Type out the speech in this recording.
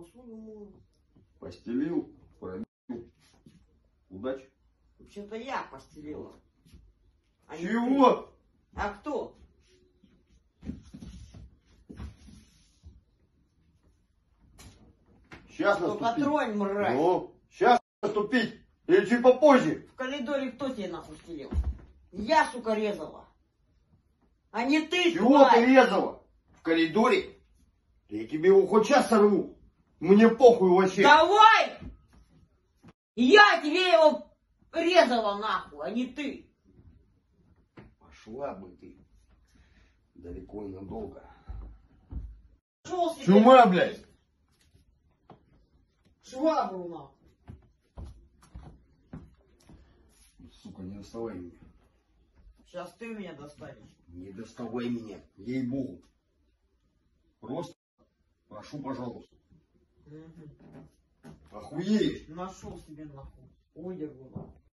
посуду мою. Постелил, пробил. Удачи. Вообще-то я постелила. А не Чего? ты. А кто? Сейчас Только наступить. тронь, мразь. Ну, сейчас наступить. Или чуть попозже. В коридоре кто тебе нахуй стелил? Я, сука, резала. А не ты, Чего ты тварь. резала? В коридоре? Я тебе его хоть сейчас сорву. Мне похуй вообще. Давай! Я тебе его резала нахуй, а не ты. Пошла бы ты. Далеко и надолго. Шел себе Чума, нахуй. блядь. Швабру нахуй. Сука, не доставай меня. Сейчас ты меня достанешь. Не доставай меня. Ей-богу. Просто прошу, пожалуйста. Угу. Охуеешь. Нашел себе нахуй. Удергу нахуй.